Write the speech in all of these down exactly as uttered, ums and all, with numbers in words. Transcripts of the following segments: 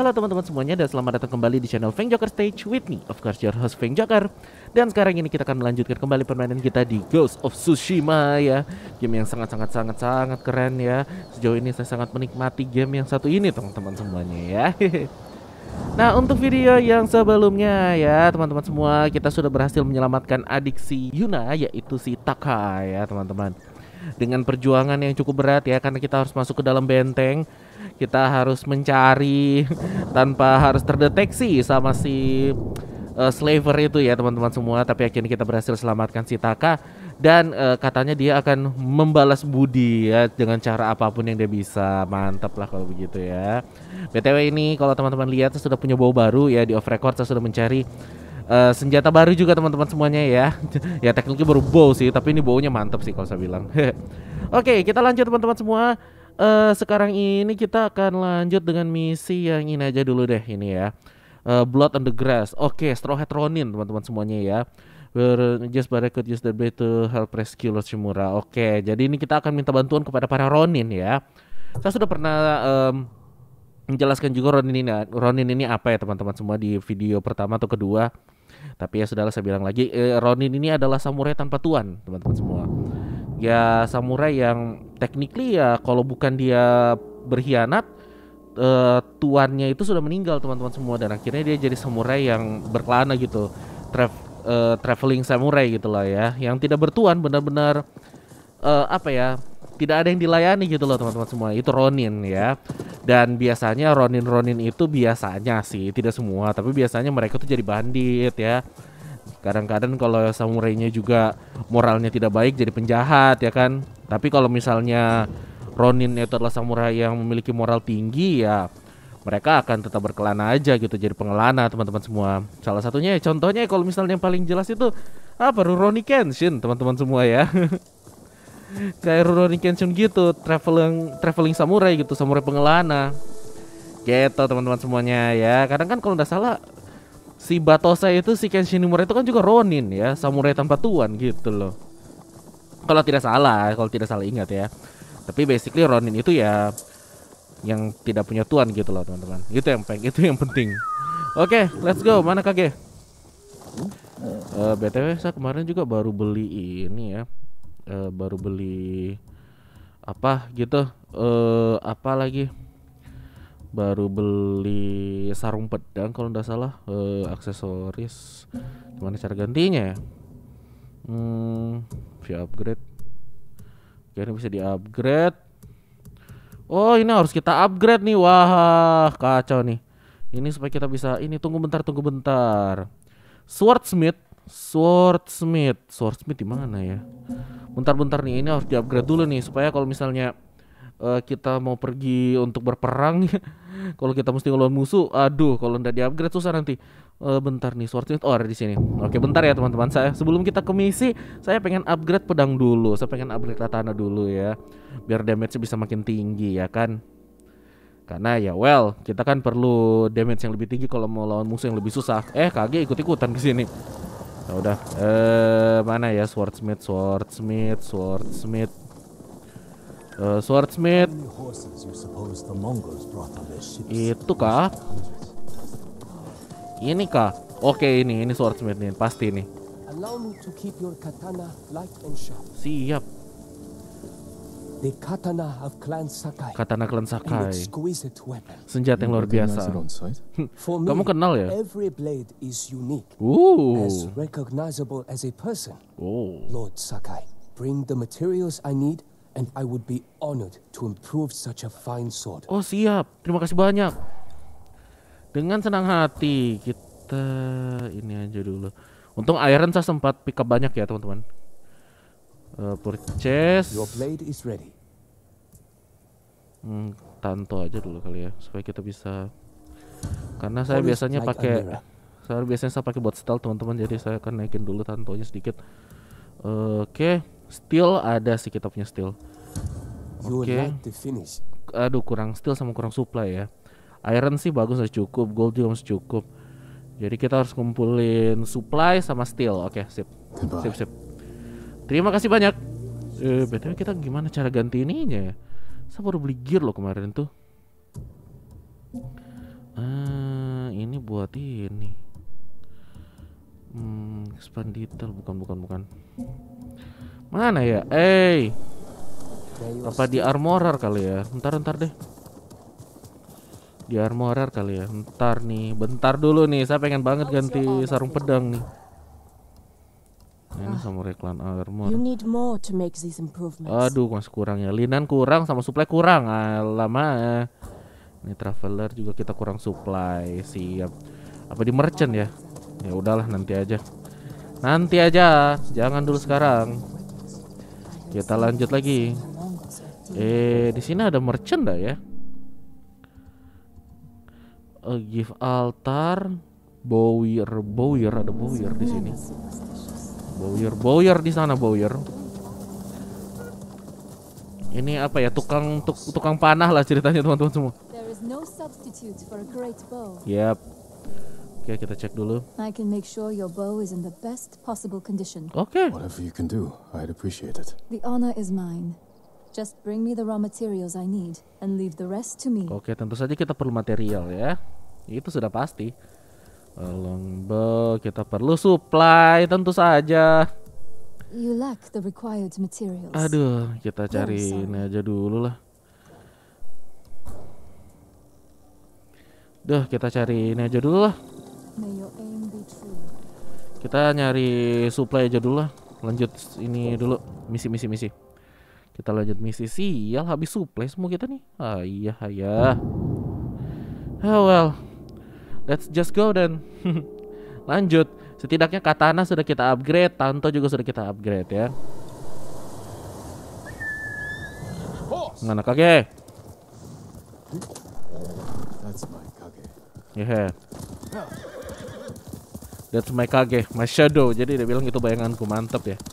Halo teman-teman semuanya dan selamat datang kembali di channel Feng Joker Stage with me, of course your host Feng Joker. Dan sekarang ini kita akan melanjutkan kembali permainan kita di Ghost of Tsushima ya. Game yang sangat-sangat-sangat-sangat keren ya. Sejauh ini saya sangat menikmati game yang satu ini teman-teman semuanya ya. Nah, untuk video yang sebelumnya ya teman-teman semua, kita sudah berhasil menyelamatkan adik si Yuna, yaitu si Taka ya teman-teman. Dengan perjuangan yang cukup berat ya, karena kita harus masuk ke dalam benteng. Kita harus mencari tanpa harus terdeteksi sama si uh, slaver itu ya teman-teman semua. Tapi akhirnya kita berhasil selamatkan si Taka. Dan uh, katanya dia akan membalas budi ya dengan cara apapun yang dia bisa. Mantap lah kalau begitu ya. B T W ini kalau teman-teman lihat saya sudah punya bow baru ya. Di off record saya sudah mencari uh, senjata baru juga teman-teman semuanya ya. Ya tekniknya baru bow sih, tapi ini bownya mantap sih kalau saya bilang. Oke, kita lanjut teman-teman semua. Uh, sekarang ini kita akan lanjut dengan misi yang ini aja dulu deh ini ya. uh, Blood on the Grass. Oke, okay, Straw Hat Ronin teman-teman semuanya ya. We're just but I could use that blade to help rescue Lord Shimura. Oke, okay, jadi ini kita akan minta bantuan kepada para Ronin ya. Saya sudah pernah um, menjelaskan juga Ronin ini, Ronin ini apa ya teman-teman semua di video pertama atau kedua. Tapi ya sudahlah, saya bilang lagi, eh, Ronin ini adalah samurai tanpa tuan teman-teman semua. Ya samurai yang technically ya kalau bukan dia berkhianat, uh, tuannya itu sudah meninggal teman-teman semua. Dan akhirnya dia jadi samurai yang berkelana gitu, Tra uh, traveling samurai gitulah ya, yang tidak bertuan, benar-benar uh, apa ya, tidak ada yang dilayani gitu loh teman-teman semua. Itu Ronin ya. Dan biasanya Ronin-Ronin itu biasanya sih, tidak semua, tapi biasanya mereka tuh jadi bandit ya. Kadang-kadang kalau samurainya juga moralnya tidak baik jadi penjahat ya kan. Tapi kalau misalnya Ronin itu adalah samurai yang memiliki moral tinggi ya, mereka akan tetap berkelana aja gitu, jadi pengelana teman-teman semua. Salah satunya contohnya kalau misalnya yang paling jelas itu apa, Rurouni Kenshin teman-teman semua ya. Kayak Rurouni Kenshin gitu, traveling traveling samurai gitu, samurai pengelana. Gitu teman-teman semuanya ya. Kadang kan kalau nggak salah si Batosai itu, si Kenshin Himura itu kan juga Ronin ya, samurai tanpa tuan gitu loh. Kalau tidak salah, kalau tidak salah ingat ya. Tapi basically Ronin itu ya yang tidak punya tuan gitu loh teman-teman. Itu yang penting, itu yang penting. Oke, okay, let's go. Mana Kage? Uh, B T W saya kemarin juga baru beli ini ya. Uh, baru beli apa gitu? Uh, apa lagi? Baru beli sarung pedang kalau nggak salah, uh, aksesoris. Gimana cara gantinya ya? Hmm, via upgrade. Kayaknya bisa di upgrade. Oh, ini harus kita upgrade nih. Wah, kacau nih. Ini supaya kita bisa ini, tunggu bentar, tunggu bentar. Swordsmith, Swordsmith, Swordsmith di mana ya? Bentar-bentar nih, ini harus di upgrade dulu nih supaya kalau misalnya Uh, kita mau pergi untuk berperang, kalau kita mesti ngelawan musuh, aduh, kalau ndak di-upgrade susah nanti. Uh, bentar nih, swordsmith, oh ada di sini. Oke, bentar ya teman-teman. Saya sebelum kita ke misi, saya pengen upgrade pedang dulu. Saya pengen upgrade katana dulu ya, biar damage bisa makin tinggi ya kan. Karena ya well, kita kan perlu damage yang lebih tinggi kalau mau lawan musuh yang lebih susah. Eh, Kage ikut-ikutan ke sini. Ya udah, eh mana ya swordsmith, swordsmith, swordsmith. Uh, swordsmith itu kah? Ini kah? Oke, ini ini swordsmith nih, pasti nih. Siap. Katana clan Sakai, senjata yang luar biasa. Kamu kenal ya? Uh. Oh. Lord Sakai, bring the materials I need and I would be honored to improve such a fine sword. Oh siap, terima kasih banyak. Dengan senang hati kita ini aja dulu. Untung iron saya sempat pick up banyak ya teman-teman. Uh, purchase. Your blade is ready. Hmm, tanto aja dulu kali ya supaya kita bisa. Karena saya biasanya pakai, saya biasanya saya pakai buat stealth teman-teman. Jadi saya akan naikin dulu tantonya sedikit. Uh, Oke. Okay. Steel ada sih, kita punya steel. Oke. Okay. Aduh, kurang steel sama kurang supply ya. Iron sih bagus, masih cukup. Gold juga masih cukup. Jadi kita harus kumpulin supply sama steel. Oke, okay, sip. Sip, sip. Terima kasih banyak. Eh, B T W kita gimana cara ganti ininya ya? Saya baru beli gear loh kemarin tuh. Ah, ini buat ini. Hmm, expand detail bukan bukan bukan. Mana ya? Eh, apa di armorer kali ya? Bentar bentar deh. Di armorer kali ya. Bentar nih, bentar dulu nih. Saya pengen banget ganti sarung pedang nih. Nah, ini samurai clan armor. You need more to make these improvements. Aduh, masih kurang ya. Linan kurang sama supply kurang. Lama. Ini traveler juga kita kurang supply. Siap. Apa di merchant ya? Ya udahlah, nanti aja. Nanti aja, jangan dulu sekarang. Kita lanjut lagi. Eh, di sini ada merchant dah ya. A gift altar, bowyer, bowyer ada bowyer di sini. Bowyer, bowyer di sana bowyer. Ini apa ya? Tukang tuk, tukang panah lah ceritanya teman-teman semua. Yap. Oke, kita cek dulu. I can make sure your bow is in the best possible condition. Oke. Whatever you can do, I'd appreciate it. The honor is mine. Just bring me the raw materials I need and leave the rest to me. Oke, tentu saja kita perlu material ya. Itu sudah pasti. Longbow, kita perlu supply tentu saja. You lack the required materials. Aduh, kita cari ini aja dulu lah. Duh, kita cari ini aja dulu lah. Kita nyari supply aja dulu lah. Lanjut ini dulu, misi-misi misi. Kita lanjut misi. Sial, habis supply semua kita nih. Ah iya, iya. Oh well, let's just go then. Lanjut. Setidaknya katana sudah kita upgrade, Tanto juga sudah kita upgrade ya. Mana Kage? That's my Kage. Yeah. That's my Kage, my shadow. Jadi dia bilang itu bayanganku, mantep ya.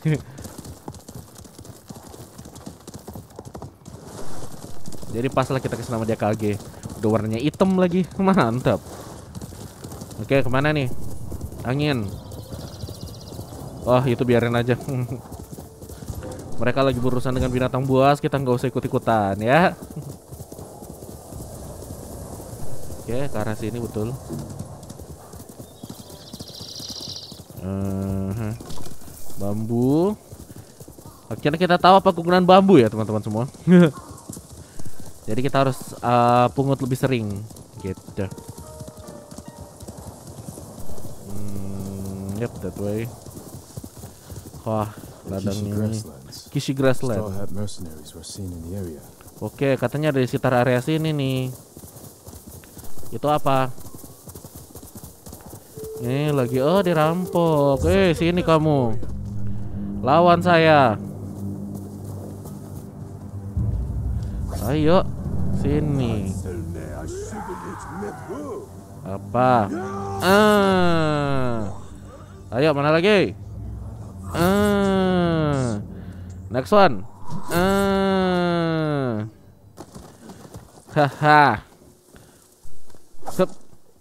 Jadi pas lah kita kasih nama dia Kage. Udah warnanya hitam lagi, mantap. Oke, kemana nih? Angin. Wah, itu biarin aja. Mereka lagi berurusan dengan binatang buas, kita nggak usah ikut-ikutan ya. Oke, ke arah sini betul. Uh, bambu. Akhirnya kita tahu apa kegunaan bambu ya teman-teman semua. Jadi kita harus uh, pungut lebih sering gitu. Hmm, yep, that way. Wah, ladang ini Kishi Grassland. Oke, katanya dari sekitar area sini nih. Itu apa? Ini lagi, oh dirampok. Eh, sini kamu. Lawan saya. Ayo, sini. Apa? Ah. Ayo, mana lagi? Ah. Next one. Ah. Haha. Sep.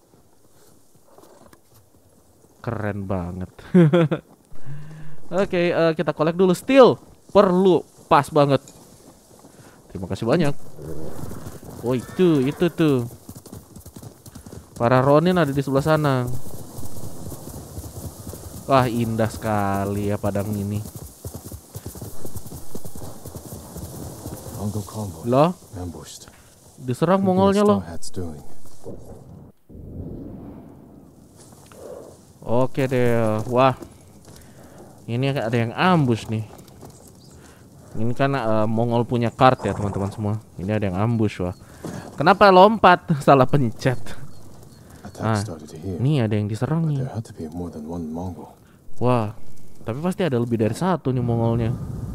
Keren banget. Oke, okay, uh, kita collect dulu steel. Perlu, pas banget. Terima kasih banyak. Oh itu, itu tuh. Para Ronin ada di sebelah sana. Wah, indah sekali ya padang ini. Loh? Diserang Mongolnya loh. Oke deh. Wah. Ini ada yang ambush nih. Ini kan uh, Mongol punya kart ya teman-teman semua. Ini ada yang ambush, wah. Kenapa lompat? Salah pencet. Ah, ini ada yang diserang nih. Wah, tapi pasti ada lebih dari satu nih Mongolnya.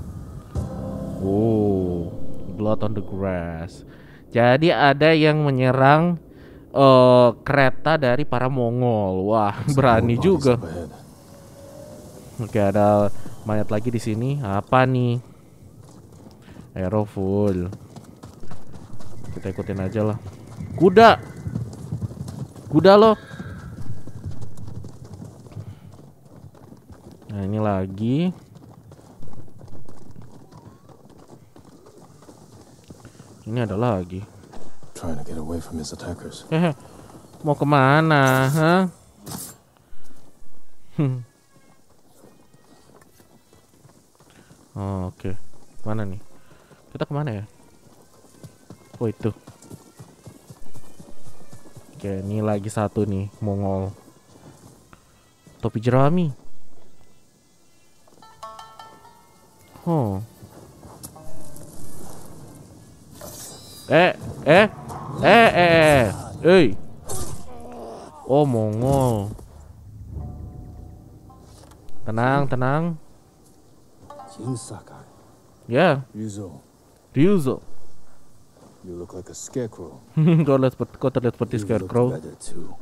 Oh, blood on the grass. Jadi ada yang menyerang uh, kereta dari para Mongol. Wah, berani juga. Oke, ada mayat lagi di sini. Apa nih? Arrow full. Kita ikutin aja lah. Kuda. Kuda loh. Nah, ini lagi. Ini ada lagi. Trying to get away from his attackers. Hehe. Mau kemana? Hah? Hmm. Oh, oke. Okay. Mana nih? Kita kemana ya? Oh itu. Oke, ini lagi satu nih, Mongol. Topi jerami. Oh. Eh, eh, eh, eh, eh. Oh, Mongol. Tenang, tenang. Jin Sakai. Ya, Ryuzo, Ryuzo. you look like a scarecrow. Kau lihat seperti kau terlihat seperti You look Scarecrow. better too.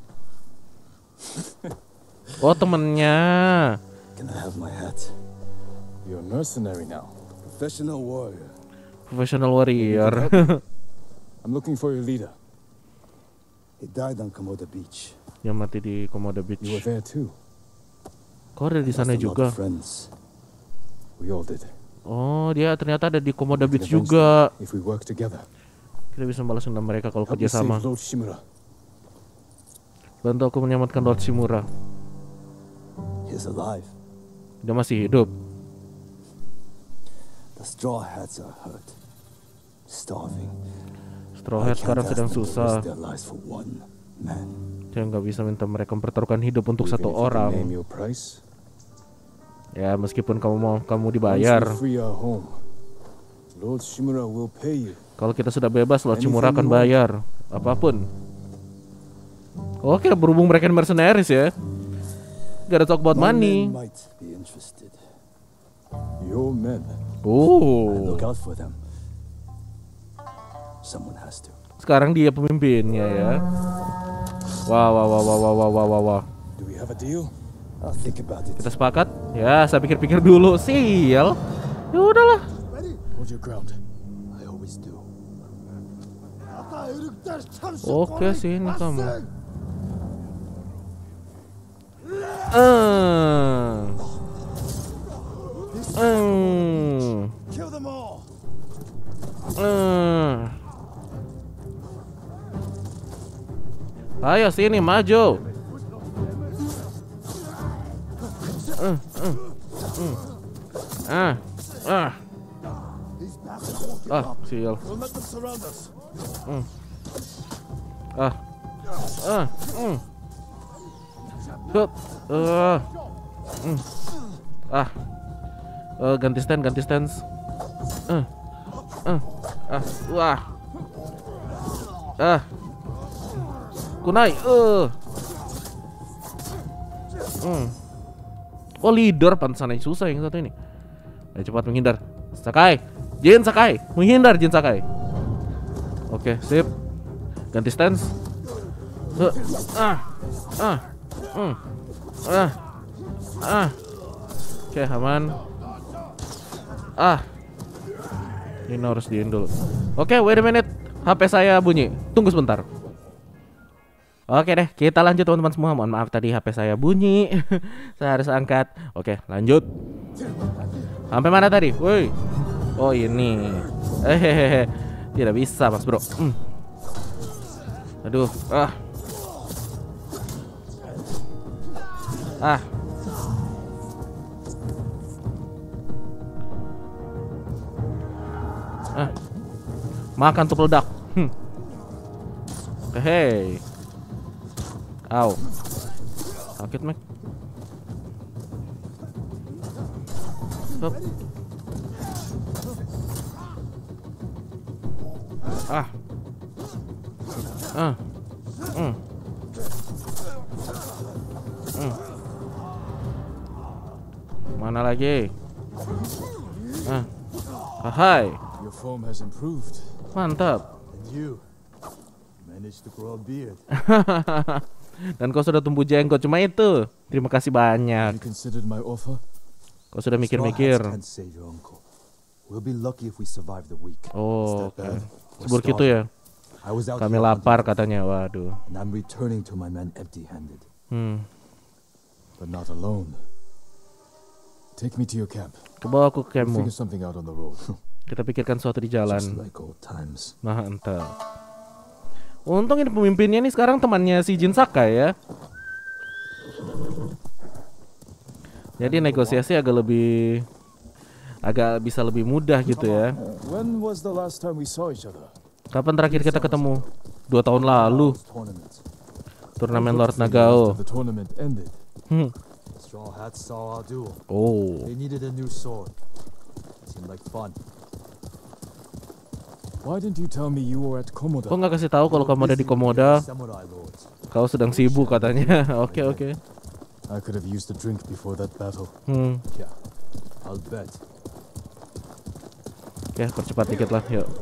Oh, temennya. Can I have my hat? You're a mercenary now. Professional warrior. Professional warrior. I'm looking for your leader. He died on Komoda Beach. Yang mati di Komoda Beach. You were there too. Kau ada di sana Lost a lot juga. of friends. We all did. Oh, dia ternyata ada di Komoda We can Beach avenge juga. them if we work together. Kita bisa balas dendam mereka kalau Help me kerja sama. save Lord Shimura. Bantu aku menyelamatkan Lord Shimura. He's alive. Dia masih hidup. The Straw Hats are hurt. Starving. Straw I Hat can't sekarang ask sedang them to susah. risk their lives for one man. Dia nggak bisa minta mereka mempertaruhkan hidup untuk Even satu if you can orang. Name your price. Ya, meskipun kamu mau kamu Once dibayar. we free our home, Lord Shimura will pay you. Kalau kita sudah bebas, Lord Anything Shimura akan you want. bayar apapun. Oke, berhubung mereka mercenaries ya. Gotta talk about My money. men might be interested. Your men. I Oh, look out for them. Someone has to. sekarang dia pemimpinnya ya. Wah, wah, wah, wah, wah, wah, wah, wah, wah. Do we have a deal? I'll think about it. Kita sepakat? Ya, saya pikir-pikir dulu. Sial. Ya udahlah. Hold your ground. I always do. Oke, sini kamu. Eh. Eh. Kill them all. Eh. Ayo sini maju. Eh, eh, eh. Ah, ah, ah, sial. Don't let them surround us. Ah, ah, mm. Hup, uh, mm. ah, uh, ganti stand, ganti stance. Uh, uh, ah, wah, ah, kunai, uh. Mm. Oh, leader pantesan aja susah yang satu ini. Ayo cepat menghindar. Sakai, Jin Sakai, menghindar Jin Sakai. Oke, sip. Ganti stance. Huh. Ah, ah, mm. ah, ah. Oke, aman. Ah, ini harus diin dulu. Oke, wait a minute. H P saya bunyi. Tunggu sebentar. Oke deh, kita lanjut teman-teman semua. Mohon maaf tadi H P saya bunyi. Saya harus angkat. Oke, lanjut. Sampai mana tadi? Woi. Oh, ini. Hehehe. Tidak bisa, Mas Bro. Mm. Aduh, ah. Ah. Ah. Makan tuh peledak. Hmm. Hei. Au. Sakit, Mek. Hup. Ah. Ah. Mm. Mm. Mana lagi? Ah. Hai. Your form has improved. Mantap. And you managed to grow a beard. Dan kau sudah tumbuh jenggot, cuma itu. Terima kasih banyak. You considered my offer? Kau sudah Straw mikir-mikir. Hats can't save your uncle. We'll be lucky if we survive the week. Oh, Instead, oke. uh, we're Sebut gitu ya. I was out Kami here lapar hunting, katanya. Waduh. and I'm returning to my men empty-handed. Hmm. But not alone. Take me to your camp. Coba aku ke We'll campmu. figure something out on the road. Kita pikirkan suatu di Just jalan. like old times. Mantap. Untung ini pemimpinnya nih sekarang temannya si Jin Sakai ya. Jadi negosiasi agak lebih agak bisa lebih mudah gitu ya. When was the last time we saw each other? Kapan terakhir kita ketemu? Dua tahun lalu. Turnamen Lord Nagao. The tournament ended. Hmm. Straw Hats saw our duel. Oh. They needed a new sword. Seemed like fun. Why didn't you tell me you were at Komoda? Kok nggak kasih tahu kalau kamu ada di Komoda? Samurai lords. Kau sedang sibuk katanya. Oke oke. I could have used a drink before that battle. Hmm. Yeah, I'll bet. Oke, percepat dikit lah, yuk.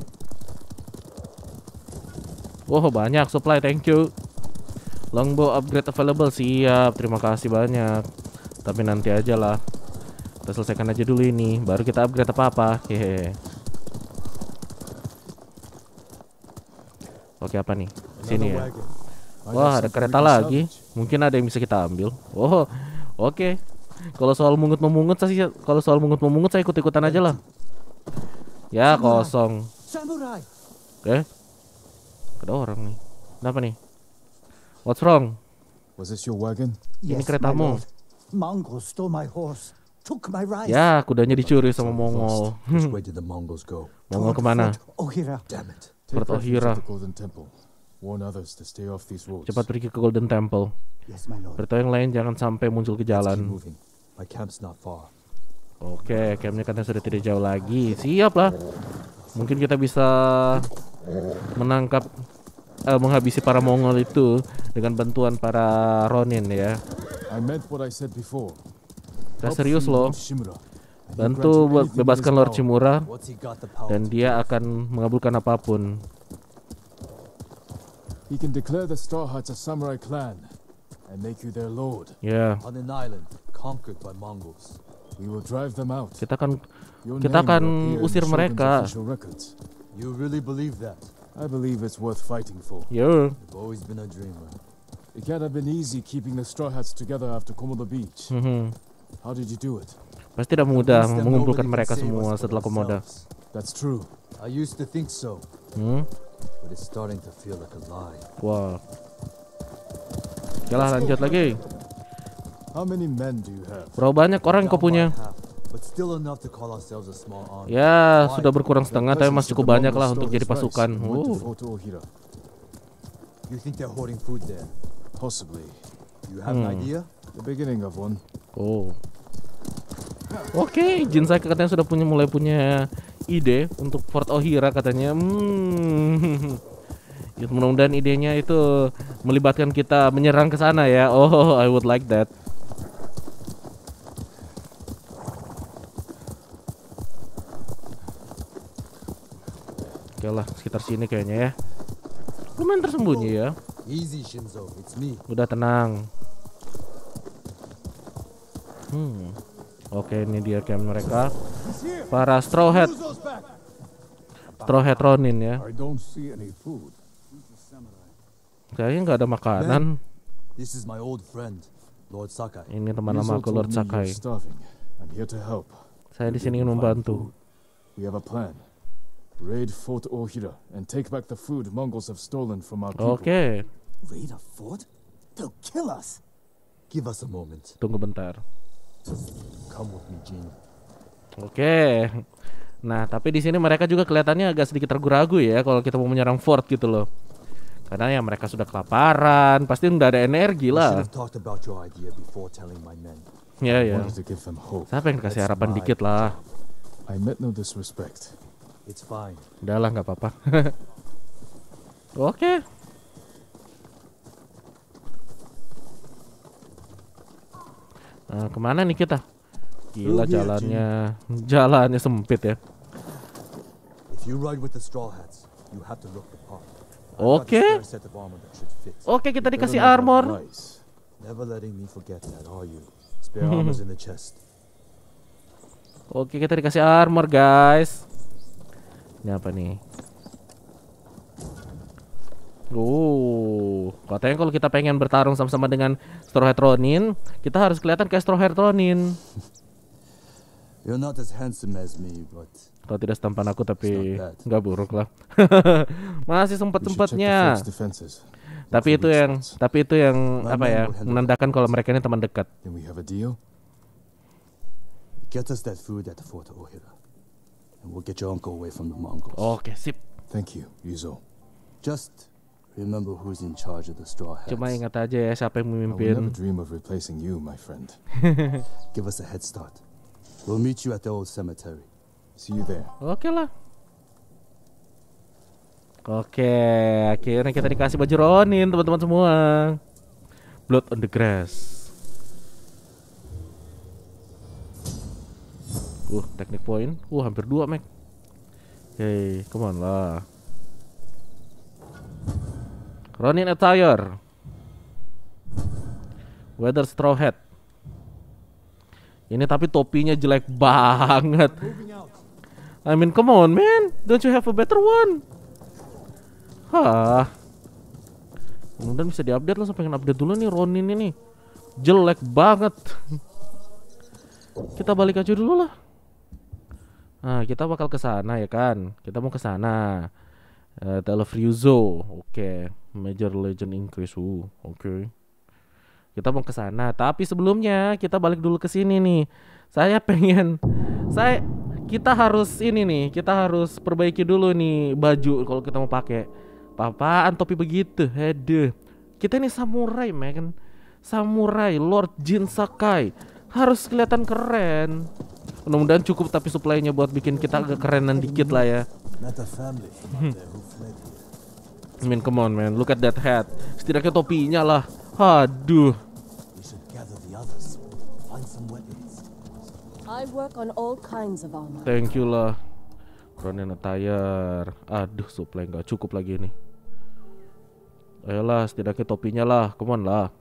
Wow, banyak supply, thank you. Longbow upgrade available, siap. Terima kasih banyak. Tapi nanti aja lah. Kita selesaikan aja dulu ini, baru kita upgrade apa-apa. Hehe. Oke, apa nih? Sini ya. Wah, ada kereta lagi. Mungkin ada yang bisa kita ambil. Oh, oke. Kalau soal mungut-memungut saya, kalau soal mungut-memungut saya ikut-ikutan aja lah. Ya, kosong. Samurai! Oke. Ada orang nih. Kenapa nih? What's wrong? Was this your wagon? Ini keretamu. Mongols stole my horse, took my rice. Ya, kudanya dicuri sama Mongol. Which way did the Mongols go? Mongol kemana? Ohira. Damn it. Fort Take refuge Ohira. at the Golden Temple. Warn others to stay off these roads. Cepat pergi ke Golden Temple. Yes, my lord. Beritahu yang lain jangan sampai muncul ke Let's keep jalan. moving. My camp's not far. Oke, campnya katanya sudah tidak jauh lagi. Siap lah. Mungkin kita bisa menangkap, eh, menghabisi para Mongol itu dengan bantuan para Ronin ya. I meant what I said before. Kita Help serius free loh. Lord Shimura, and he'll Bantu grant you buat anything in bebaskan his Lord power. Shimura What's he got the power dan to dia do? akan mengabulkan apapun. He can declare the Straw Hats a samurai clan and make you their lord. Ya, On an island conquered by Mongols. We will drive them out. kita akan Your kita name akan will appear in usir Shogun's mereka. official records. You really believe that? I believe it's worth fighting for. Yo. You've always been a dreamer. It can't have been easy keeping the Straw Hats together after Komoda Beach. Mhm. How did you do it? Pasti tidak mudah Convince them mengumpulkan nobody mereka can save semua us but setelah Komoda. ourselves. That's true. I used to think so, Hmm? but it's starting to feel like a lie. Wah. Oke lah, lanjut lagi. How many men do you have? Berapa banyak orang yang kau Down by punya? half, but still enough to call ourselves a small army. Ya, Why? sudah berkurang setengah, tapi masih cukup banyak lah untuk jadi pasukan. Went to Oh. Fort Ohira. You think they're hoarding food there? Possibly. You have an Hmm. idea? The beginning of one. Oh. Oke, Jin Sakai katanya sudah punya mulai punya ide untuk Fort Ohira katanya. Hmm. Ya, mudah-mudahan idenya itu melibatkan kita menyerang ke sana ya. Oh, I would like that. Oke lah, sekitar sini kayaknya ya. Lumayan tersembunyi ya. Easy, Shinzo. It's me. Udah tenang. Hmm. Oke, ini dia camp mereka. Para Straw Hat. Straw Hat Ronin ya. I don't see any food. Kayaknya nggak ada makanan. This is my old friend, Lord Sakai. Ini teman Ryuzo lama aku, told Lord me you're Sakai. starving. I'm here to help. Saya di sini ingin membantu. We have a plan. Raid Fort Ohira and take back the food Mongols have stolen from our people. Oke, Raid a fort? They'll kill us. Give us a moment. tunggu bentar. Come with me, Jin. Oke. Nah, tapi di sini mereka juga kelihatannya agak sedikit ragu-ragu ya kalau kita mau menyerang fort gitu loh. Karena ya mereka sudah kelaparan, pasti nggak ada energi I should lah. have talked about your idea before telling my men. Ya I ya. wanted to give them hope. Siapa yang dikasih That's harapan my dikit lah. I meant no disrespect. It's fine. Udah lah, nggak apa-apa. Oke. Nah, kemana nih kita? Gila, Through here, jalannya jalannya sempit ya. If you ride with the Straw Hats, you have to look the part. I've got a Oke. spare set of armor that should fit. Oke, kita dikasih Better not have armor. rice. Never letting me forget that, are you? Spare armor's in the chest. Oke, kita dikasih armor, guys. Ini apa nih? Oh, katanya kalau kita pengen bertarung sama-sama dengan Straw Hat Ronin, kita harus kelihatan kayak Straw Hat Ronin. You're not as handsome as me, but Atau tidak setampan aku tapi nggak buruk lah. Masih sempat-sempatnya. Tapi itu yang tapi itu yang apa ya, menandakan kalau mereka ini teman dekat. Then we have a deal. Get us that food at the fort, Ohira. And we'll get your uncle away from the Mongols. Oke, sip. Thank you, Yuzo. Just remember who's in charge of the straw hats. Cuma ingat aja ya siapa yang I would never memimpin. dream of replacing you, my friend. Give us a head start. We'll meet you at the old cemetery. See you there. Oke lah. Oke, akhirnya kita dikasih baju Ronin, teman-teman semua. Blood on the grass. Uh, teknik point. Uh, hampir dua, Mac. Hey, come on lah. Ronin attire. Weather straw hat. Ini tapi topinya jelek banget. I mean, come on, man. Don't you have a better one? Hah. Kemudian bisa diupdate lah, saya pengen update dulu nih Ronin ini. Jelek banget. Kita balik aja dulu lah. Nah, kita bakal ke sana ya kan. Kita mau ke sana. Uh, Tale of Ryuzo. Oke, okay. Major Legend increase. Uh, oke. Okay. Kita mau ke sana, tapi sebelumnya kita balik dulu ke sini nih. Saya pengen saya kita harus ini nih, kita harus perbaiki dulu nih baju kalau kita mau pakai. Apaan topi begitu? Aduh. Kita ini samurai, man. Samurai Lord Jin Sakai. Harus kelihatan keren. Mudah-mudahan cukup tapi supply-nya buat bikin kita agak kerenan dikit lah ya. I mean, come on, man. Look at that hat. Setidaknya topinya lah. Aduh. I work on all kinds of armor. Thank you lah. Ronin attire. Aduh, supply nggak cukup lagi nih. Ayolah, setidaknya topinya lah. Come on lah.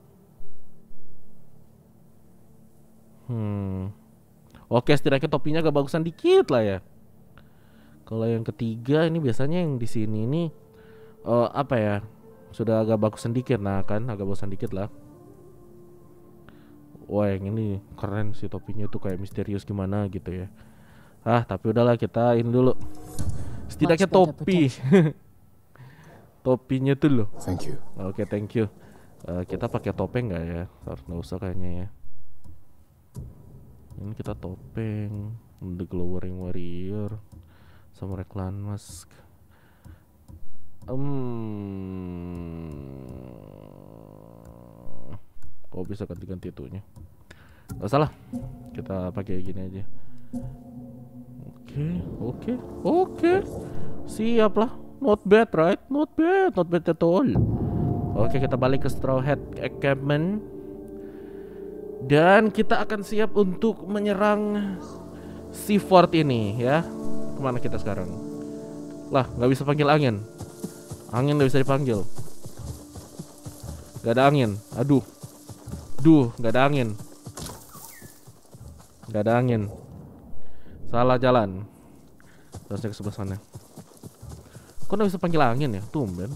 Hmm. Oke, setidaknya topinya agak bagusan dikit lah ya. Kalau yang ketiga ini biasanya yang di sini ini uh, apa ya? Sudah agak bagusan dikit, nah kan, agak bagusan dikit lah. Wah, yang ini keren sih topinya tuh kayak misterius gimana gitu ya. Ah, tapi udahlah kita ini dulu. Setidaknya topi. Topinya tuh loh. Thank you. Oke, okay, thank you. Uh, kita pakai topeng nggak ya? Harus nggak usah kayaknya ya. Ini kita topeng, The Glowering Warrior, Samurai Clan Mask. Hmm. Kok bisa ganti-ganti itunya? Gak salah. Kita pakai gini aja. Oke, oke, oke. Siap lah. Not bad, right? Not bad, not bad at all. Oke, kita balik ke Straw Hat Encampment. Dan kita akan siap untuk menyerang si fort ini ya. Kemana kita sekarang? Lah, nggak bisa panggil angin. Angin nggak bisa dipanggil. Gak ada angin. Aduh. Duh, nggak ada angin. Nggak ada angin. Salah jalan. Terusnya ke sebelah sana. Kok nggak bisa panggil angin ya? Tumben.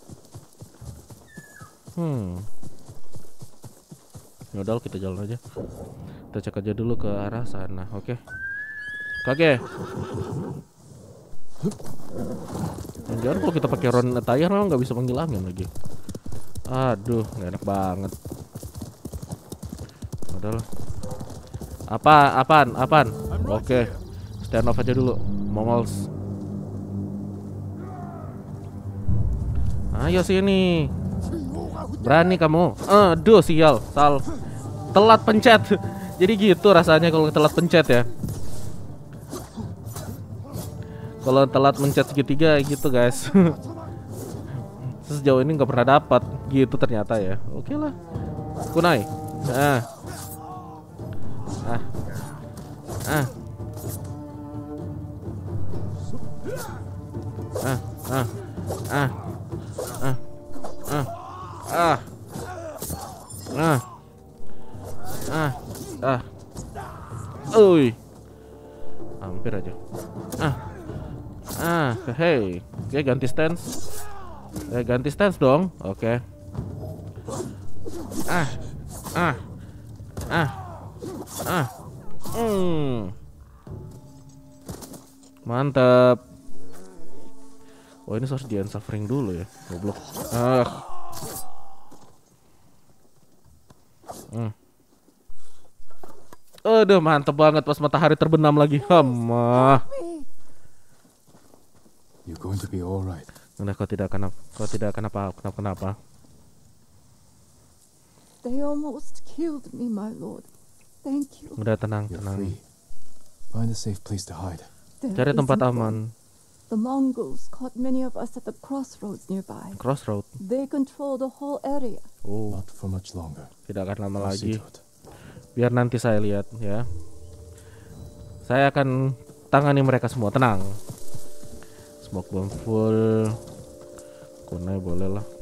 Hmm. Yaudah, kita jalan aja. Kita cek aja dulu ke arah sana. Oke. Kakek. Jangan kalau kita pakai Ronin attire memang nggak bisa panggil angin lagi. Aduh, nggak enak banget. Udahlah. Apa? Apaan? Apaan? Oke. Stand off aja dulu. Mongols. Ayo sini. Berani kamu. Aduh, sial. Sal. Telat pencet. Jadi gitu rasanya kalau telat pencet ya. Kalau telat mencet segitiga gitu guys. Sejauh ini nggak pernah dapat gitu ternyata ya. Oke lah. Kunai. Ah. Ah. Ah. Ah. Ah. Ah. Ah. Ah. Ah. Ah. Ah. Ah. Oi. Hampir aja. Ah. Ah, hey. Oke, ganti stance. Eh, ganti stance dong. Oke. Ah. Ah. Ah. Ah. Hmm. Mantap. Oh ini harus di end suffering dulu ya. Goblok. Ah. Hmm. Aduh mantep banget pas matahari terbenam lagi. Hama. You're going to be all right. Udah kau tidak akan kau tidak akan apa kenapa kenapa. They almost killed me, my lord. Thank you. Udah tenang You're tenang. free. Find a safe place to hide. There Cari tempat isn't aman. one. The Mongols caught many of us at the crossroads nearby. Crossroad. They control the whole area. Oh, Not for much longer. tidak akan lama I'll lagi. see to it. Biar nanti saya lihat ya. Saya akan tangani mereka semua, tenang. Smoke bomb full. Kunai boleh lah.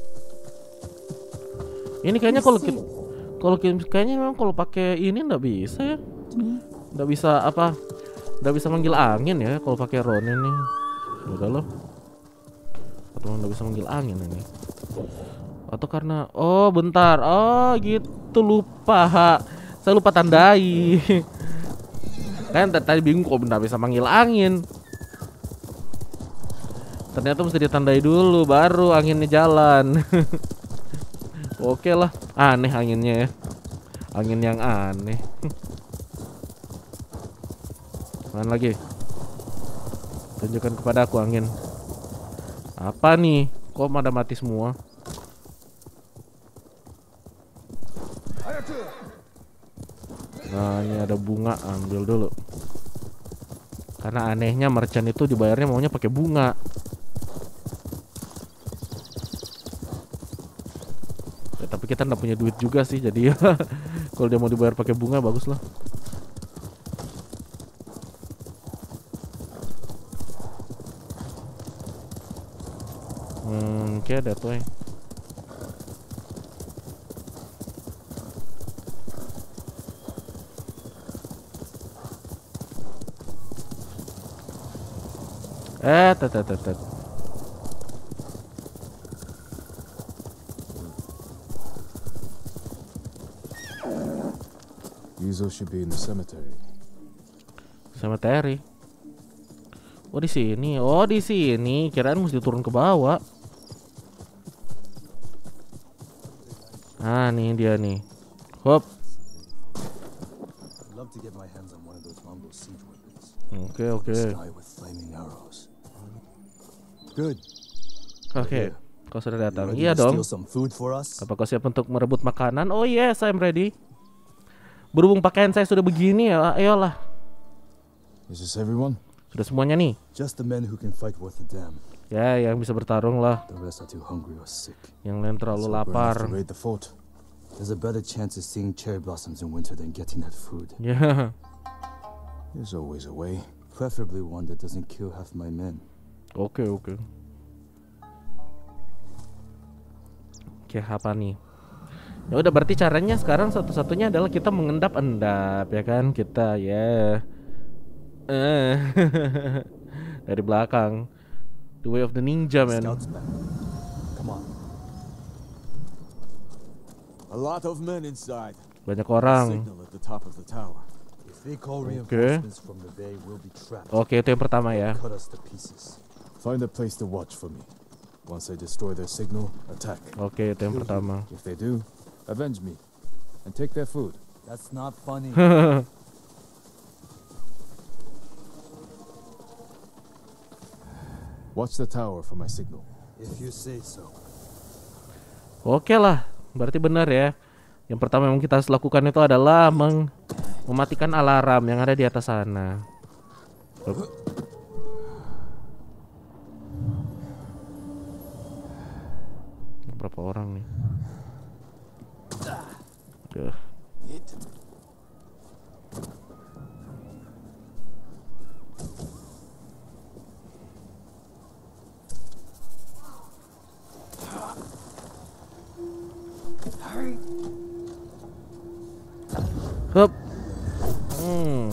Ini kayaknya kalau kita kalau kita- kayaknya memang kalau pakai ini nggak bisa ya. Nggak bisa apa? Nggak bisa manggil angin ya kalau pakai Ronin nih. Udah loh. Atau nggak bisa manggil angin ini. Atau karena oh bentar. Oh gitu lupa. Saya lupa tandai. Kan tadi bingung kok benar bisa manggil angin. Ternyata mesti ditandai dulu baru anginnya jalan. Oke lah, aneh anginnya ya. Angin yang aneh. Mana lagi? Tunjukkan kepada aku angin. Apa nih? Kok pada mati semua? Nah ini ada bunga, ambil dulu. Karena anehnya merchant itu dibayarnya maunya pakai bunga. Ya, tapi kita nggak punya duit juga sih, jadi ya kalau dia mau dibayar pakai bunga bagus lah. Hmm, oke ada tuh. Eh, tet tet tet. Yuzo should be in the cemetery. Cemetery. Oh di sini, oh di sini. Kirain mesti turun ke bawah. Ah nih dia nih. Hop. I'd love to get my hands on one of those Mongol siege weapons. Oke oke. Sky with flaming arrows. Good. Oke. Kau sudah You datang. ready Iya to dong. steal some food for us? Apa kau siap untuk merebut makanan? Oh yes, I'm ready. Berhubung pakaian saya sudah begini ya, ayolah. Is this everyone? Sudah semuanya nih. Just the men who can fight worth a damn. Ya, yang bisa bertarung lah. The rest are too hungry or sick. Yang lain terlalu So we're gonna have lapar. to raid the fort. There's a better chance of seeing cherry blossoms in winter than getting that food. Ya. There's always a way. Preferably one that doesn't kill half my men. Oke oke. Oke apa nih? Ya udah berarti caranya sekarang satu-satunya adalah kita mengendap-endap ya kan kita ya. Eh dari belakang. The way of the ninja man. Scouts back. Come on. A lot of men inside. Banyak orang. Signal at the top of the tower. If they call Okay. reinforcements from the bay, we'll be trapped. Oke itu yang pertama ya. Cut us to pieces. Find a place to watch for me. Once I destroy their signal, attack. Oke itu yang pertama. If they do, avenge me and take their food. That's not funny. Watch the tower for my signal. If you say so. Oke lah, berarti benar ya. Yang pertama yang kita harus lakukan itu adalah meng mematikan alarm yang ada di atas sana. Hup. Berapa orang nih? Duh. Hup. Hmm.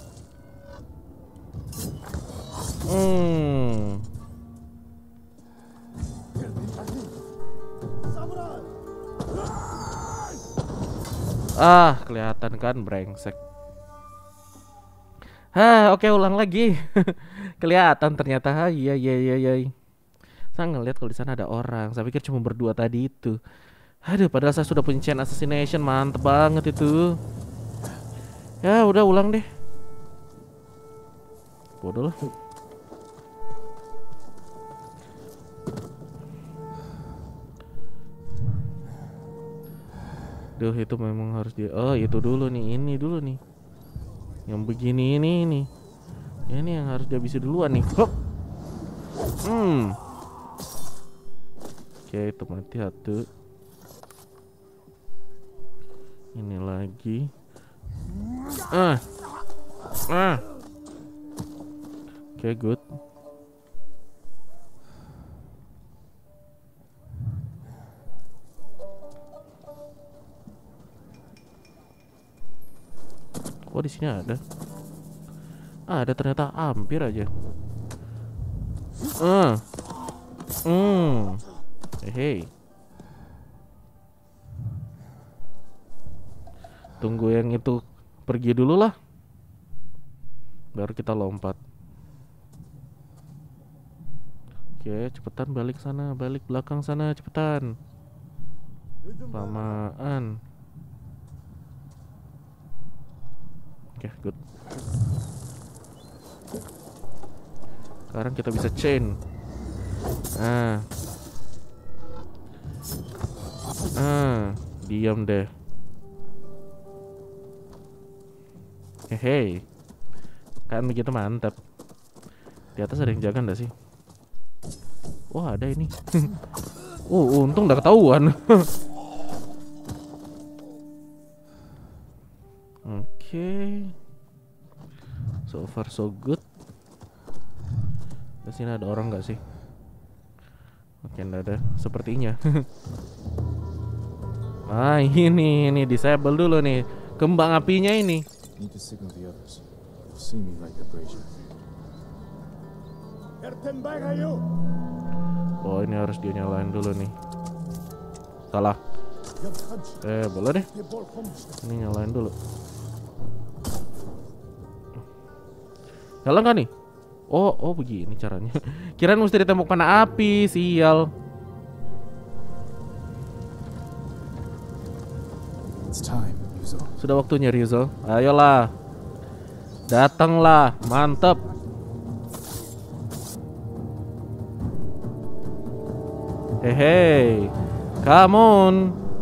Hmm. Ah, kelihatan kan brengsek. Hah, oke ulang lagi. Kelihatan ternyata. Ha, iya iya iya iya. Saya ngeliat kalau di sana ada orang. Saya pikir cuma berdua tadi itu. Aduh, padahal saya sudah punya chain assassination, mantep banget itu. Ya udah ulang deh. Bodoh lah. Duh, itu memang harus dia. Oh, itu dulu nih, ini dulu nih. Yang begini ini nih. Ini yang harus dihabisi duluan nih. Hop. Hmm. Oke, itu mati satu. Ini lagi. Ah. Ah. Oke, good. Oh, di sini ada. Ah, ada ternyata hampir aja. Ah. Hmm. Hey. Tunggu yang itu pergi dulu lah. Baru kita lompat. Oke, cepetan balik sana, balik belakang sana, cepetan. Lamaan. Oke, good. Sekarang kita bisa chain. Ah. Ah, diam deh. Hehe. Kan begitu mantap. Di atas ada yang jaga enggak sih? Oh, ada ini. Oh, untung udah ketahuan. Oke. Okay. So far so good. Di sini ada orang nggak sih? Oke, enggak ada. Sepertinya. Ah, ini ini disable dulu nih. Kembang apinya ini. Need to signal the others. They'll see me like the brazier. Oh, ini harus dia nyalain dulu nih. Salah. Eh, boleh deh. Ini nyalain dulu. Nyala nggak nih? Oh, oh begini caranya. Kirain mesti ditembak panah api, sial. It's time, Ryuzo. Sudah waktunya Ryuzo. Ayolah. Datanglah, mantap. Hehe. Come on.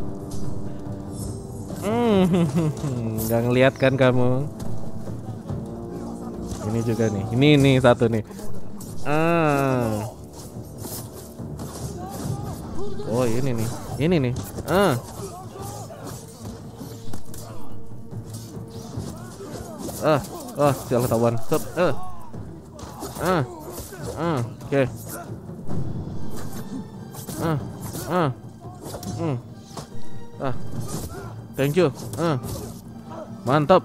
Hmm, nggak ngeliat kan kamu? Ini juga nih. Ini nih satu nih. Ah. Oh, ini nih. Ini nih. Ah. Ah, ah, sial ketahuan. Stop. Ah. Ah. Ah, oke. Okay. Ah. Ah. Hmm. Ah. Thank you. Ah. Mantap.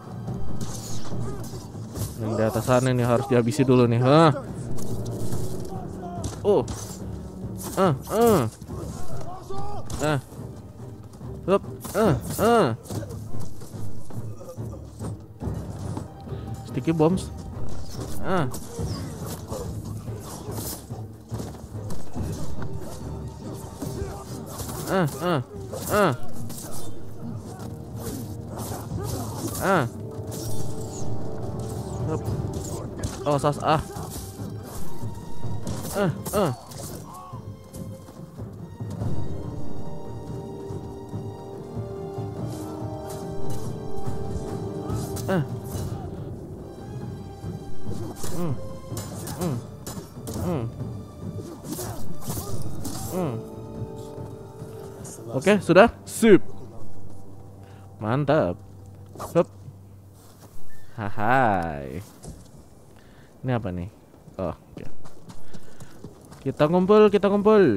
Yang di atas sana nih harus dihabisi dulu nih. Ah. Oh. Ah, ah. Ah. Stop. Ah, ah. Sticky bombs. Ah. Ah, ah, ah. Ah. Oh, sas ah. Ah, ah. Ah. Hmm. Hmm. Hmm. Hmm. Oke, sudah? Sip. Mantap. Hup. Hai. Ini apa nih? Oh, oke. Okay. Kita ngumpul, kita ngumpul.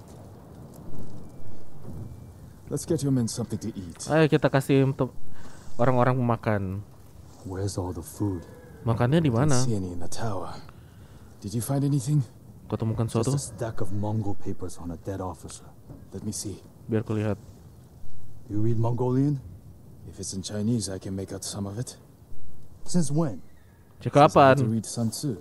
Let's get your men something to eat. Ayo kita kasih untuk orang-orang memakan. Where's all the food? Makannya di mana? See any in the tower? Did you find anything? Kau temukan Just sesuatu? a stack of Mongol papers on a dead officer. Let me see. Biar ku lihat. You read Mongolian? If it's in Chinese, I can make out some of it. Since when? Cek Says I had kapan? to read Sun Tzu.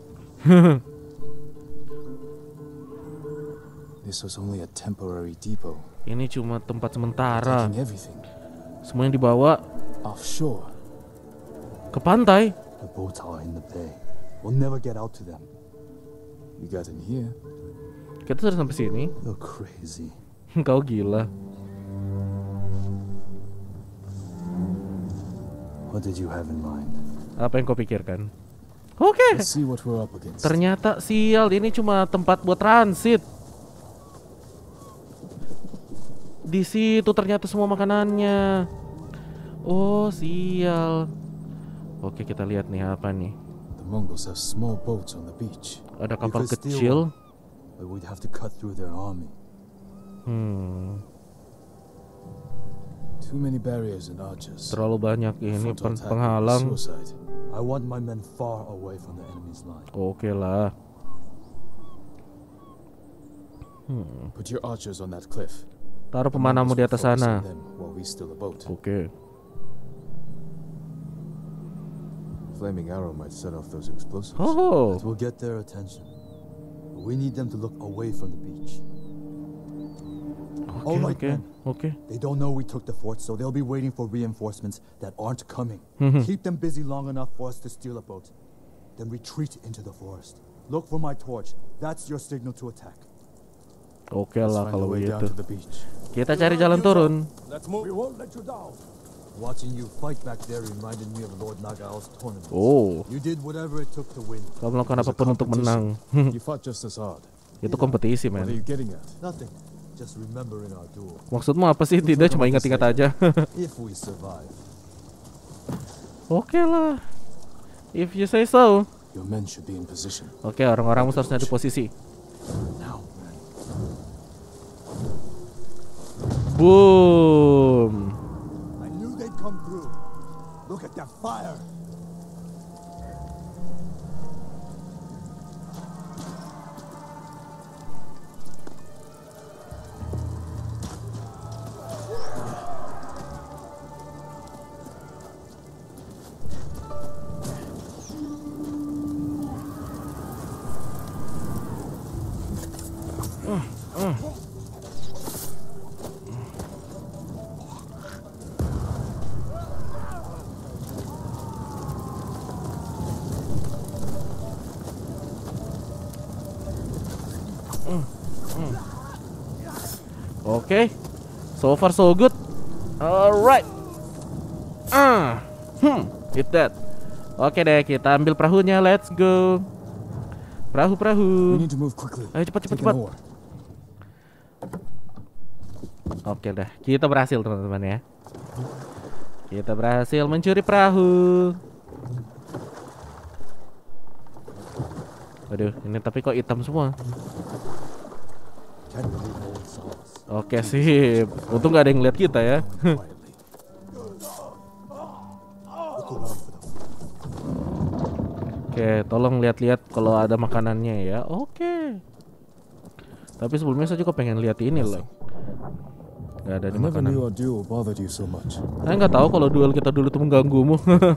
This was only a temporary depot. Ini cuma tempat sementara. Taking everything Semua yang dibawa offshore. ke pantai. The boats are in the bay. We'll never get out to them. We got in here. Kita sudah sampai sini. You're crazy. Kau gila. What did you have in mind? Apa yang kau pikirkan? Oke. Let's see what we're up against. Ternyata sial, ini cuma tempat buat transit. Di situ ternyata semua makanannya. Oh, sial. Oke, kita lihat nih apa nih. The Mongols have small boats on the beach. Ada kapal could steal kecil. But we'd have to cut through their army. Hmm, Too many barriers and archers. terlalu banyak ini Front pen- attack would be penghalang. suicide. I want my men far away from the enemy's line. Oke lah. Put your archers on that cliff. Taruh pemanamu di atas Focus sana. on them while we steal the boat. Oke. Flaming arrow might set off those explosives. Oh, It will get their attention. But we need them to look away from the beach. oke All right, oke men. oke. They don't know we took the fort, so they'll be waiting for reinforcements that aren't coming. Keep them busy long enough for us to steal a boat. Then retreat into the forest. Look for my torch. That's your signal to attack. Oke Let's lah find kalau a way down begitu. to the beach. Kita cari jalan turun. Let's move. We won't let you down. Watching you fight back there reminded me of Lord Nagao's tournament. Oh, You did whatever it took to win. kau melakukan apapun untuk menang. You fought just as hard. Itu kompetisi, What are men. you getting at? Nothing. Just remembering our duel. Maksudmu apa sih? Tidak, cuma ingat-ingat aja. If we survive. Oke lah. If you say so. Your men should be in position. Oke, orang-orang seharusnya di posisi. Now, Boom. I knew they'd come through. Look at that fire. Oke, so far so good. Alright. Ah, hmm, hit that. Oke deh, kita ambil perahunya. Let's go. Perahu, we perahu. need to move quickly. Ayo cepat, cepat, Take cepat. an oar. Oke dah, kita berhasil teman-teman ya. Kita berhasil mencuri perahu. Aduh, ini tapi kok hitam semua. Can't believe no one saw us. Oke sip, untung gak ada yang lihat kita ya. Quietly. Look around for them. Oke, tolong lihat-lihat kalau ada makanannya ya. Oke. Tapi sebelumnya saya juga pengen lihat ini loh. Gak ada I di never makanan. knew our duel bothered you so much. Saya nggak tahu kalau duel kita dulu itu mengganggumu.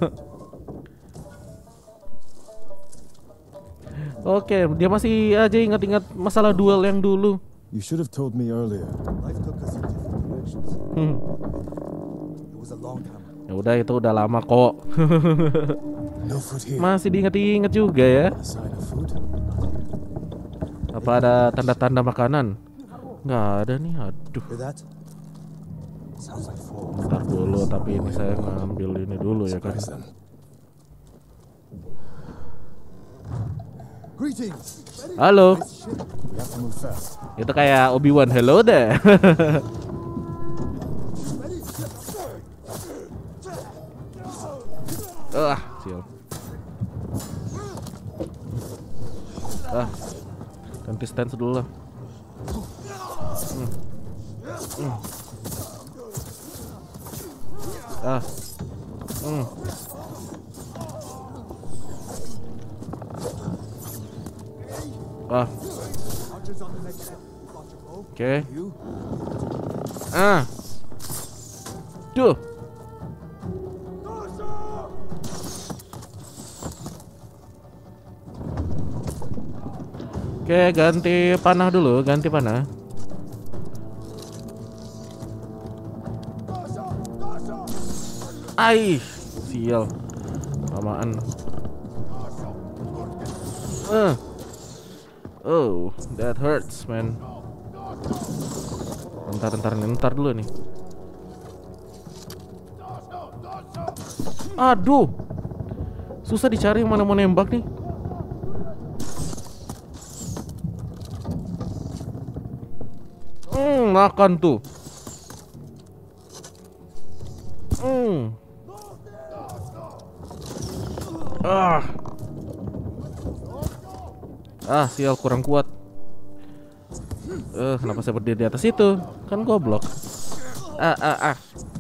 Oke, dia masih aja ingat-ingat masalah duel yang dulu. You should have told me earlier. Life took us in different directions. Hmm. It was a long time ago. Ya udah, itu udah lama kok. No food here. Masih diingat-ingat juga ya. A sign of food? Apa ada tanda-tanda makanan? Nggak ada nih, aduh. Hear that? Sounds like four. Bentar dulu, tapi ini saya ngambil ini dulu ya kan. Surprise them. Greetings. Halo, We have to move fast. itu kayak Obi-Wan, hello deh. Ah, sial. Ah, ganti stance dulu lah. Hmm. Hmm. Ah. Hmm. Ah. Oke. Ah. Duh. Oke, ganti panah dulu, ganti panah. Ai, sial. Lamaan. Uh. Oh, that hurts, man. Bentar, bentar, bentar dulu nih. Aduh, susah dicari mana mau nembak nih. Hmm, makan tuh. Hmm. Ah. Ah, sial, kurang kuat. Eh, kenapa saya berdiri di atas itu? Kan goblok. Ah, ah, ah.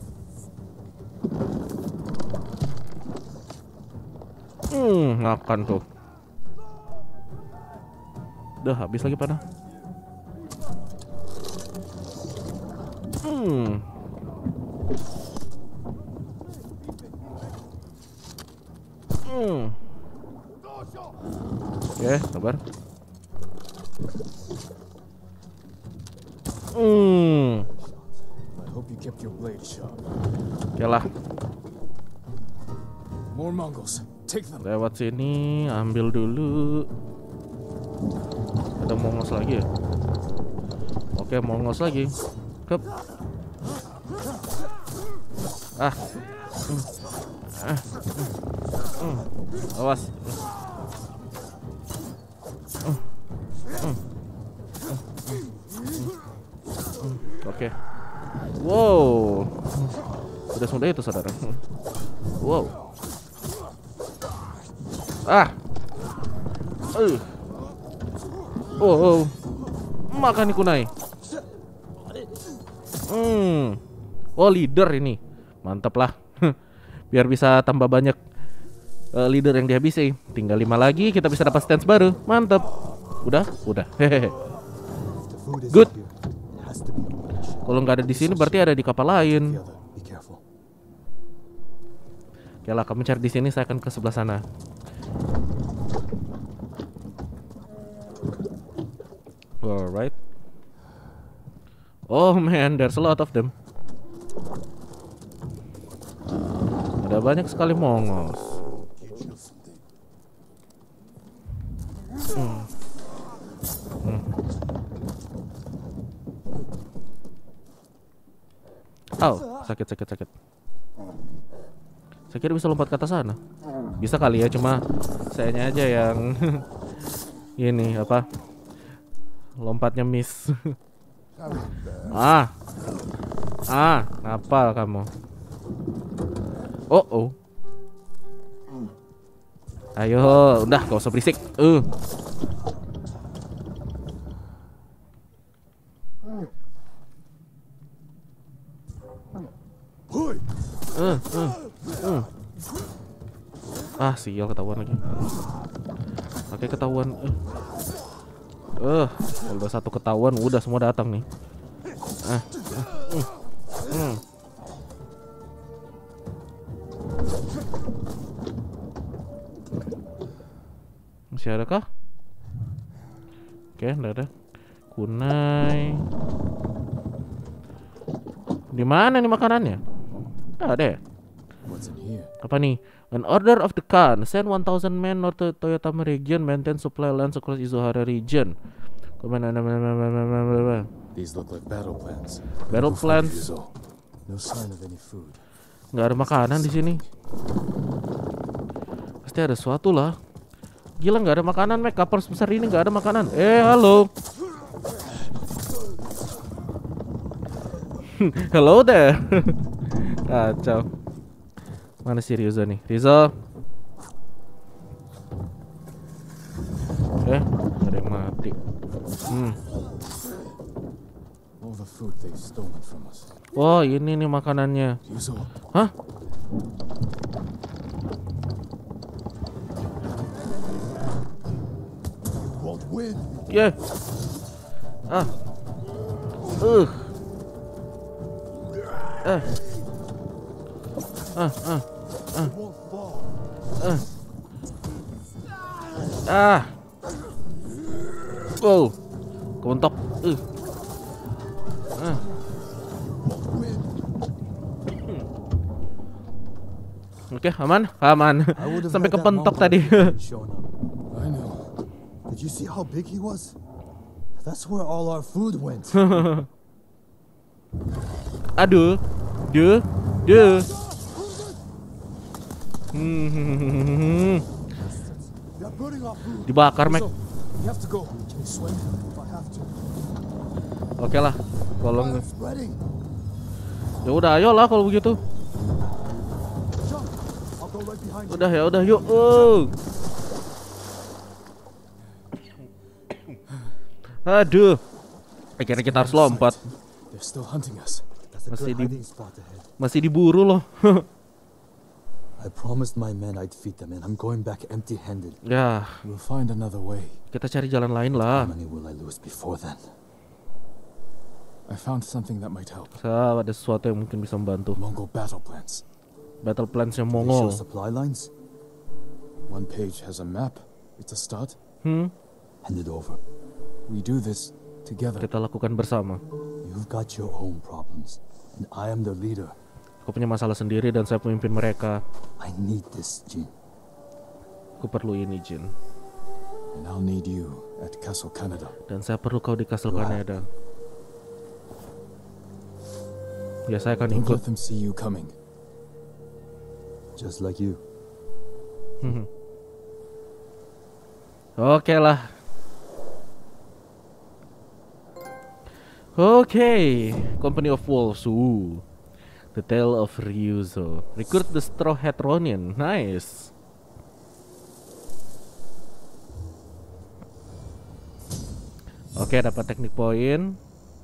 Hmm, makan tuh. Udah habis lagi panah. Hmm. Hmm. Oke, sabar. Hmm. I hope you kept your blade sharp. Oke lah. More Mongols. Take them. Lewat sini, ambil dulu. Ada Mongos lagi ya? Oke, Mongos lagi. Kep. Ah. Hmm. Ah. Hmm. Awas. Hmm. Hmm. Hmm. Oke. Wow. Sudah semudah itu, saudara. Wow. Ah. Uh. Oh, oh. Makan nih kunai. Hmm. Oh, leader ini. Mantap lah. Biar bisa tambah banyak uh, leader yang dihabisi. Tinggal lima lagi kita bisa dapat stance baru. Mantap. Udah, udah. Hehehe. Good. Kalau nggak ada di sini berarti ada di kapal lain. Oke lah, kamu cari di sini, saya akan ke sebelah sana. Alright. Oh man, there's a lot of them. Ada banyak sekali Mongos. Hmm. Hmm. Oh, sakit, sakit, sakit. Saya kira bisa lompat ke atas sana. Bisa kali ya, cuma sayanya aja yang ini apa? Lompatnya miss. Ah. Ah, ngapal kamu. Oh, oh. Ayo, udah gak usah berisik. Uh. Uh, uh, uh. Ah, sial, ketahuan lagi. Oke, ketahuan. Eh, uh. uh, kalau udah satu ketahuan, udah semua datang nih. Ah, uh, uh, uh. Masih ada kah? Oke, enggak ada. Kunai. Di mana nih makanannya? Nggak ada ya? Apa nih? An order of the Khan, send one thousand men north to Toyotama region, maintain supply lands across Izuhara region. Kemana? These look like battle plans. Battle plans. No sign of any food. Nggak ada makanan di sini. Pasti ada sesuatu lah. Gila, nggak ada makanan, Mek. Kapal sebesar ini nggak ada makanan. Eh, halo. Hello there. Kacau. Mana si Ryuzo nih? Ryuzo. Eh, ada yang mati. Hmm. All the food they've stolen from us. Oh, ini nih makanannya. Ryuzo. Hah? Won't win. Yeah. Ah. Uh. Eh. Ah, ah, ah. Ah. Ah. Wow, kementok. Uh. Ah. Oke, aman, aman. Sampai kepentok tadi. I know. Did you see how big he was? That's where all our food went. Aduh, duh, duh. Hmm. Dibakar, Mac. Oke lah, kalau ya udah, ayolah kalau begitu. Udah ya udah yuk. Uh. Aduh. Akhirnya kita harus lompat. Masih di masih diburu loh. I promised my men I'd feed them and I'm going back empty-handed. Ya, We'll find another way. kita cari jalan lain lah. How many will I lose before then? I found something that might help. Saya ada sesuatu yang mungkin bisa membantu. Mongol battle plans. Battle plans yang They show Mongol. supply lines? One page has a map. It's a start. Hmm, Hand it over. We do this together. kita lakukan bersama. You've got your own problems, and I am the leader. Aku punya masalah sendiri dan saya pemimpin mereka. I need this, Jin. Aku perlu ini, Jin. And I'll need you at Castle Canada. Dan saya perlu kau di Castle Wah. Canada. Ya, saya akan Don't ikut. let them see you coming. Just like you. Oke lah. Oke, Company of Wolves. Uh. The Tale of Ryuzo. Recruit the Straw Hat Ronin. Nice. Oke, dapat teknik poin.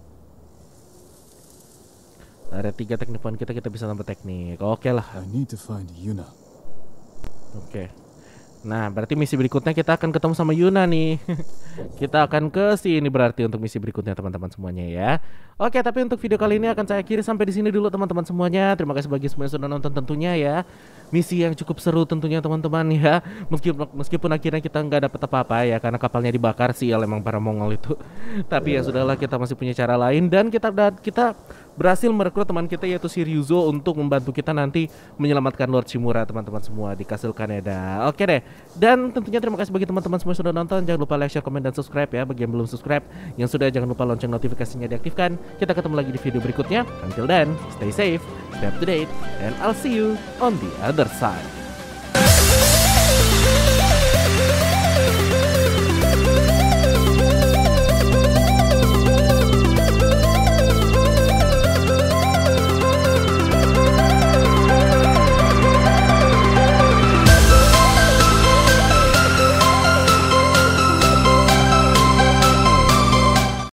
Ada tiga teknik poin kita, kita bisa nambah teknik. Oke lah. I need to find Yuna. Oke. Nah, berarti misi berikutnya kita akan ketemu sama Yuna nih. Kita akan ke sini berarti untuk misi berikutnya teman-teman semuanya ya. Oke, tapi untuk video kali ini akan saya akhiri sampai di sini dulu teman-teman semuanya. Terima kasih bagi semua yang sudah nonton tentunya ya. Misi yang cukup seru tentunya teman-teman ya. Meskipun meskipun akhirnya kita nggak dapat apa-apa ya karena kapalnya dibakar sih ya emang para Mongol itu. Tapi ya sudahlah, kita masih punya cara lain dan kita kita berhasil merekrut teman kita yaitu si Ryuzo untuk membantu kita nanti menyelamatkan Lord Shimura teman-teman semua di Castle Canada. Oke deh. Dan tentunya terima kasih bagi teman-teman semua yang sudah nonton. Jangan lupa like, share, komen, dan subscribe ya. Bagi yang belum subscribe, yang sudah jangan lupa lonceng notifikasinya diaktifkan. Kita ketemu lagi di video berikutnya. Until then, stay safe, stay up to date, and I'll see you on the other side.